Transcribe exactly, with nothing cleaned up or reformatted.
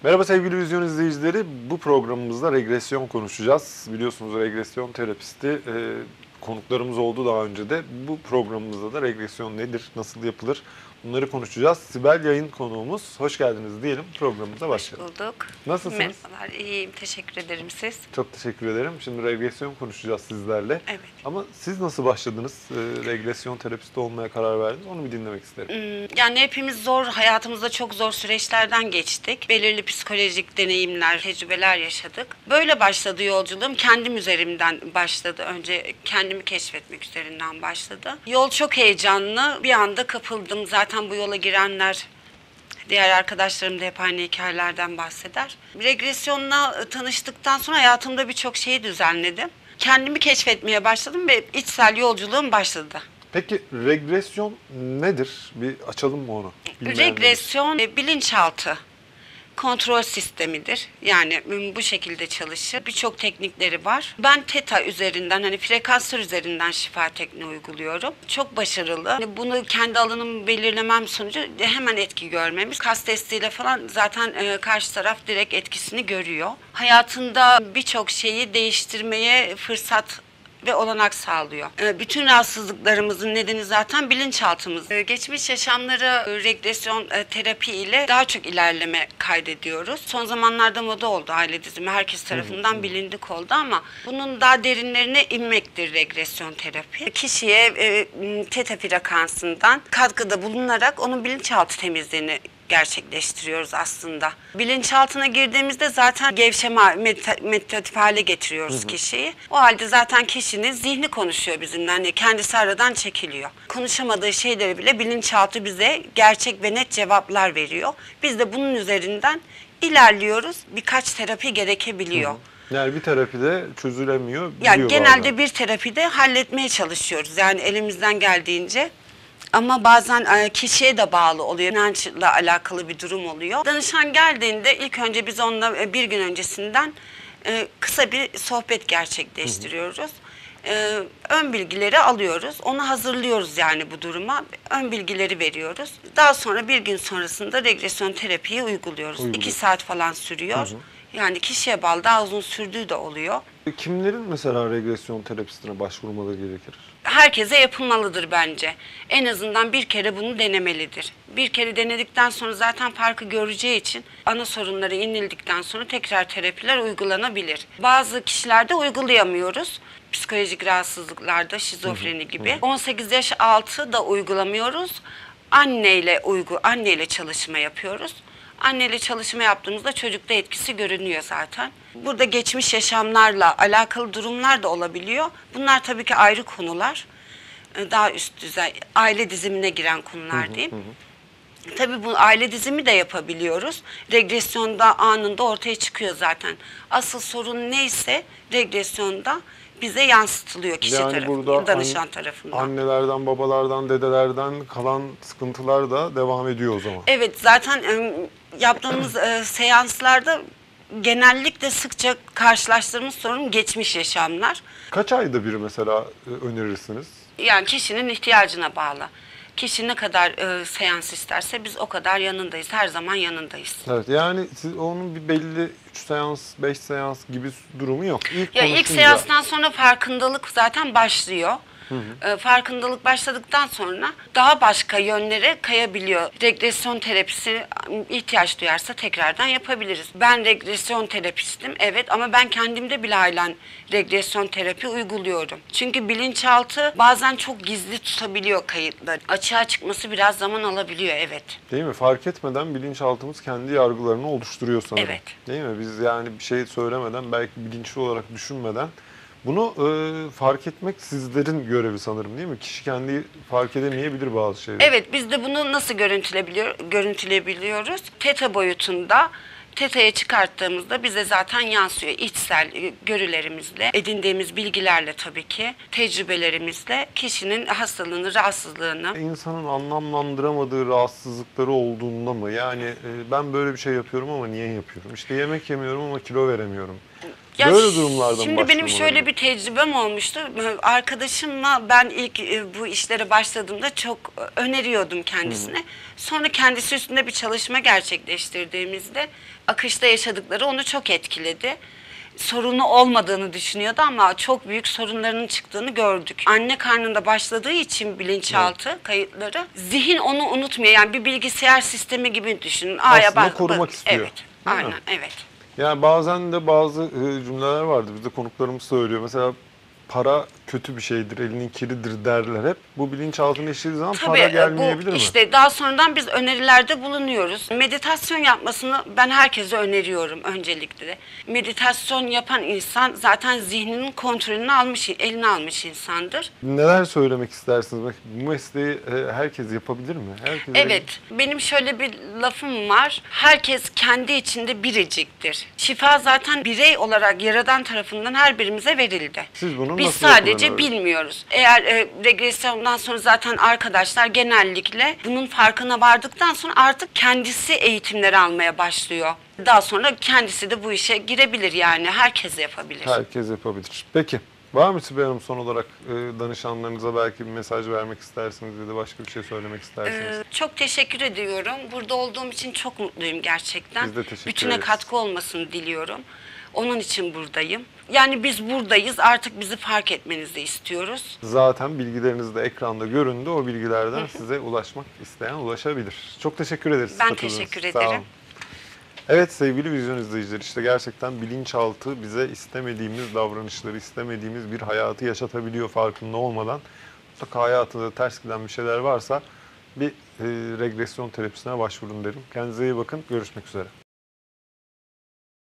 Merhaba sevgili vizyon izleyicileri. Bu programımızda regresyon konuşacağız. Biliyorsunuz regresyon terapisti e, konuklarımız oldu daha önce de. Bu programımızda da regresyon nedir, nasıl yapılır bunları konuşacağız. Sibel Yayın konuğumuz. Hoş geldiniz diyelim. Programımıza başlayalım. Hoş bulduk. Nasılsınız? Merhabalar, iyiyim. Teşekkür ederim siz. Çok teşekkür ederim. Şimdi regresyon konuşacağız sizlerle. Evet. Ama siz nasıl başladınız? E, regresyon terapisti olmaya karar verdiniz. Onu bir dinlemek isterim. Hmm, Yani hepimiz zor, hayatımızda çok zor süreçlerden geçtik. Belirli psikolojik deneyimler, tecrübeler yaşadık. Böyle başladı yolculuğum. Kendim üzerimden başladı. Önce kendimi keşfetmek üzerinden başladı. Yol çok heyecanlı. Bir anda kapıldım. Zaten bu yola girenler, diğer arkadaşlarım da hep aynı hikayelerden bahseder. Regresyonla tanıştıktan sonra hayatımda birçok şeyi düzenledim. Kendimi keşfetmeye başladım ve içsel yolculuğum başladı. Peki regresyon nedir? Bir açalım mı onu? Bilmeyenler için. Regresyon e, bilinçaltı kontrol sistemidir. Yani m, bu şekilde çalışır. Birçok teknikleri var. Ben teta üzerinden, hani frekanslar üzerinden şifa tekniği uyguluyorum. Çok başarılı. Hani bunu kendi alanımı belirlemem sonucu hemen etki görmemiz. Kas testiyle falan zaten e, karşı taraf direkt etkisini görüyor. Hayatında birçok şeyi değiştirmeye fırsat ve olanak sağlıyor. Ee, Bütün rahatsızlıklarımızın nedeni zaten bilinçaltımız. Ee, Geçmiş yaşamları e, regresyon e, terapi ile daha çok ilerleme kaydediyoruz. Son zamanlarda moda oldu aile dizimi. Herkes tarafından bilindik oldu ama bunun daha derinlerine inmektir regresyon terapi. Kişiye e, m, teta frekansından katkıda bulunarak onun bilinçaltı temizliğini gerçekleştiriyoruz aslında. Bilinçaltına girdiğimizde zaten gevşeme, medita- meditatif hale getiriyoruz hı hı. kişiyi. O halde zaten kişinin zihni konuşuyor bizimle. Hani kendisi aradan çekiliyor. Konuşamadığı şeyleri bile bilinçaltı bize gerçek ve net cevaplar veriyor. Biz de bunun üzerinden ilerliyoruz. Birkaç terapi gerekebiliyor. Hı hı. Yani bir terapide çözülemiyor. Yani genelde bazen. bir terapide halletmeye çalışıyoruz. Yani elimizden geldiğince. Ama bazen kişiye de bağlı oluyor. İnançla alakalı bir durum oluyor. Danışan geldiğinde ilk önce biz onunla bir gün öncesinden kısa bir sohbet gerçekleştiriyoruz. Ön bilgileri alıyoruz. Onu hazırlıyoruz yani bu duruma. Ön bilgileri veriyoruz. Daha sonra bir gün sonrasında regresyon terapiyi uyguluyoruz. Uyguluyor. İki saat falan sürüyor. Hı hı. Yani kişiye bağlı daha uzun sürdüğü de oluyor. Kimlerin mesela regresyon terapistine başvurmaları gerekir? Herkese yapılmalıdır bence. En azından bir kere bunu denemelidir. Bir kere denedikten sonra zaten farkı göreceği için ana sorunları inildikten sonra tekrar terapiler uygulanabilir. Bazı kişilerde uygulayamıyoruz. Psikolojik rahatsızlıklarda, şizofreni gibi. on sekiz yaş altı da uygulamıyoruz. Anneyle uygu, anneyle çalışma yapıyoruz. Anneyle çalışma yaptığımızda çocukta etkisi görünüyor zaten. Burada geçmiş yaşamlarla alakalı durumlar da olabiliyor. Bunlar tabii ki ayrı konular. Daha üst düzey, aile dizimine giren konular diyeyim. Hı hı. Tabii bu aile dizimi de yapabiliyoruz. Regresyonda anında ortaya çıkıyor zaten. Asıl sorun neyse regresyonda bize yansıtılıyor kişi yani tarafından, danışan tarafından. Annelerden, babalardan, dedelerden kalan sıkıntılar da devam ediyor o zaman. Evet, zaten yaptığımız seanslarda genellikle sıkça karşılaştığımız sorun geçmiş yaşamlar. Kaç ayda bir mesela önerirsiniz? Yani kişinin ihtiyacına bağlı. Kişi ne kadar e, seans isterse biz o kadar yanındayız. Her zaman yanındayız. Evet, yani siz onun bir belli üç seans, beş seans gibi durumu yok. İlk ya ilk konuşunca... seanstan sonra farkındalık zaten başlıyor. Hı hı. E, farkındalık başladıktan sonra daha başka yönlere kayabiliyor. Regresyon terapisi ihtiyaç duyarsa tekrardan yapabiliriz. Ben regresyon terapistim, evet, ama ben kendimde bile halen regresyon terapi uyguluyorum. Çünkü bilinçaltı bazen çok gizli tutabiliyor kayıtları. Açığa çıkması biraz zaman alabiliyor, evet. Değil mi? Fark etmeden bilinçaltımız kendi yargılarını oluşturuyor sanırım. Evet. Değil mi? Biz yani bir şey söylemeden, belki bilinçli olarak düşünmeden bunu e, fark etmek sizlerin görevi sanırım, değil mi? Kişi kendi fark edemeyebilir bazı şeyleri. Evet, biz de bunu nasıl görüntülebiliyor, görüntüleyebiliyoruz? Teta boyutunda, teta'ya çıkarttığımızda bize zaten yansıyor. İçsel görülerimizle, edindiğimiz bilgilerle tabii ki, tecrübelerimizle kişinin hastalığını, rahatsızlığını. İnsanın anlamlandıramadığı rahatsızlıkları olduğunda mı? Yani e, ben böyle bir şey yapıyorum ama niye yapıyorum? İşte yemek yemiyorum ama kilo veremiyorum. Ya Böyle durumlardan Şimdi benim başvurmaları şöyle bir tecrübem olmuştu. Arkadaşımla ben ilk e, bu işlere başladığımda çok e, öneriyordum kendisine. Sonra kendisi üstünde bir çalışma gerçekleştirdiğimizde akışta yaşadıkları onu çok etkiledi. Sorunu olmadığını düşünüyordu ama çok büyük sorunlarının çıktığını gördük. Anne karnında başladığı için bilinçaltı kayıtları, zihin onu unutmuyor. Yani bir bilgisayar sistemi gibi düşünün. A'ya Aslında bak- korumak bak- istiyor. Evet, Değil mi? aynen, evet. Yani bazen de bazı e, cümleler vardır. Bizde konuklarımız söylüyor. Mesela para kötü bir şeydir, elinin kiridir derler hep. Bu bilinçaltına işlediği zaman Tabii para e, gelmeyebilir bu mi? işte daha sonradan biz önerilerde bulunuyoruz. Meditasyon yapmasını ben herkese öneriyorum öncelikle de. Meditasyon yapan insan zaten zihninin kontrolünü almış, eline almış insandır. Neler söylemek istersiniz? Bak, bu mesleği e, herkes yapabilir mi? Herkes Evet, benim şöyle bir lafım var. Herkes kendi içinde biriciktir. Şifa zaten birey olarak Yaradan tarafından her birimize verildi. Siz bunun Biz nasıl sadece yapıldığını bilmiyoruz. Eğer e, regresyondan sonra zaten arkadaşlar genellikle bunun farkına vardıktan sonra artık kendisi eğitimleri almaya başlıyor. Daha sonra kendisi de bu işe girebilir yani. Herkes yapabilir. herkes yapabilir. Peki. Var mı Sibel Hanım son olarak e, danışanlarınıza belki bir mesaj vermek istersiniz ya da başka bir şey söylemek istersiniz? Ee, çok teşekkür ediyorum. Burada olduğum için çok mutluyum gerçekten. Biz de teşekkür Bütüne ederiz. katkı olmasını diliyorum. Onun için buradayım. Yani biz buradayız. Artık bizi fark etmenizi istiyoruz. Zaten bilgileriniz de ekranda göründü. O bilgilerden size ulaşmak isteyen ulaşabilir. Çok teşekkür ederiz. Ben katıldığınız için. teşekkür Sağ olun. ederim. Evet sevgili vizyon izleyiciler, işte gerçekten bilinçaltı bize istemediğimiz davranışları, istemediğimiz bir hayatı yaşatabiliyor farkında olmadan. Mutlaka hayatınızda ters giden bir şeyler varsa bir e, regresyon terapisine başvurun derim. Kendinize iyi bakın. Görüşmek üzere.